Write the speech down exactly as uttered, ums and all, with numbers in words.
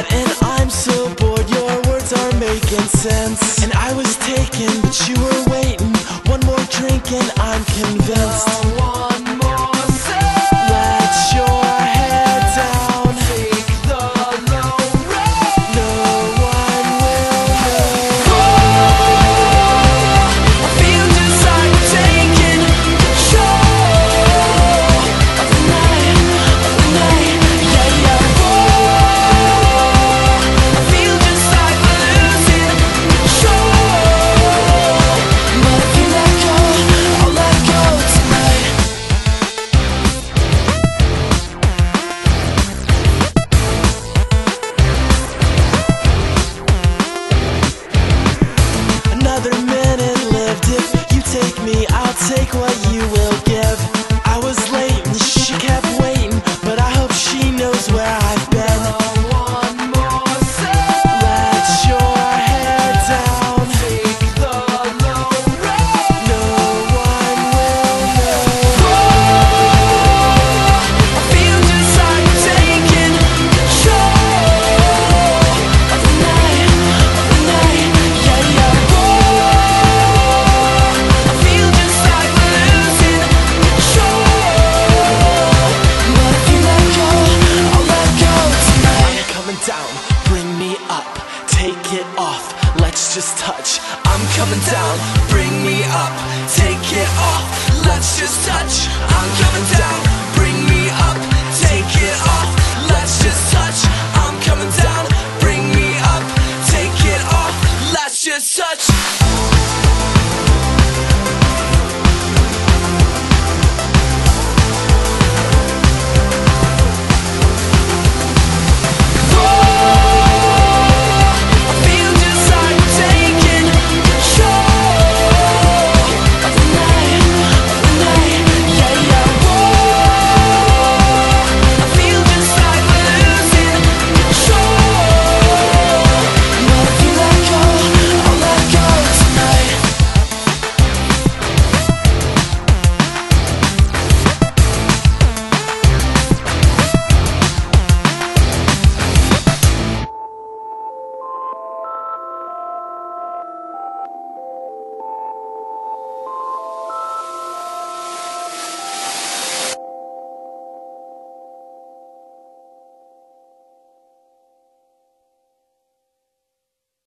that, and I'm so bored, your words aren't making sense. And I was taken, but you were waiting. One more drink and I'm convinced. One more sip. Let your hair down. Take the low road. No one will know. Oh, I feel just like we're taking control of the night, of the night, yeah, yeah. Oh, I feel just like we're losing control. But if you let go, I'll let go tonight. Another minute lived. If you take me, I'll take what you will give. I was late and she kept waiting, but I hope she knows where I've been. One more sip. Let your hair down. Take the low road. No one will know. Oh, I feel just like we're taking control of the night, of the night, yeah, yeah. Oh, I feel just like we're losing control. But if you let go, I'll let go tonight. I'm coming down, bring me up, take it off, let's just touch. I'm coming down, bring me up, take it off, let's just touch. I'm coming down.